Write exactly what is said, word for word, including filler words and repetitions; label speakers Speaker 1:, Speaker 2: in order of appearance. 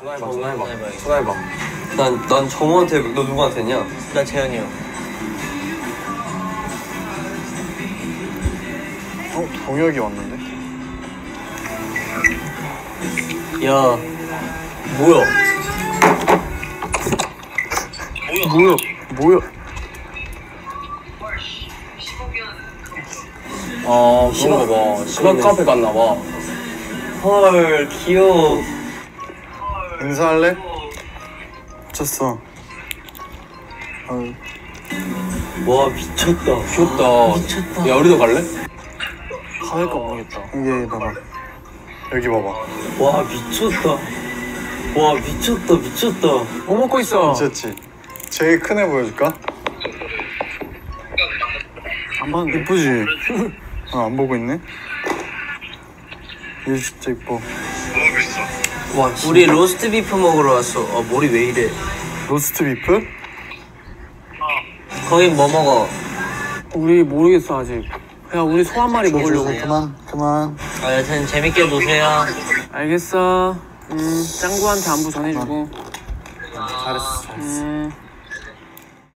Speaker 1: 전화해봐, 전화해봐, 전화해봐. 난, 난 정우한테, 너 누구한테 했냐?
Speaker 2: 나 재현이 형.
Speaker 3: 어? 동혁이 왔는데?
Speaker 2: 야, 뭐야?
Speaker 3: 뭐야? 뭐야?
Speaker 1: 아, 그런가 봐. 시간 카페 갔나 봐. 헐, 귀여워.
Speaker 3: 인사할래? 미쳤어. 어.
Speaker 1: 와, 미쳤다. 귀엽다. 미쳤다. 야, 우리도 갈래?
Speaker 2: 가을까 모르겠다.
Speaker 3: 여기 봐봐. 여기 봐봐.
Speaker 1: 와, 미쳤다. 와, 미쳤다, 미쳤다.
Speaker 2: 뭐 먹고 있어?
Speaker 3: 미쳤지? 제일 큰 애 보여줄까?
Speaker 2: 안 봤는데.
Speaker 3: 예쁘지? 어, 안 보고 있네? 얘 진짜 예뻐.
Speaker 2: 와, 우리 로스트 비프 먹으러 왔어. 어, 머리 왜 이래?
Speaker 3: 로스트 비프?
Speaker 2: 거긴 뭐 먹어? 우리 모르겠어 아직. 그냥 우리 소 한 마리 먹으려고.
Speaker 3: 그만, 그만.
Speaker 2: 아, 여튼 재밌게 노세요. 알겠어. 음, 짱구한테 안부 전해주고.
Speaker 3: 잘했어, 잘했어.
Speaker 2: 음.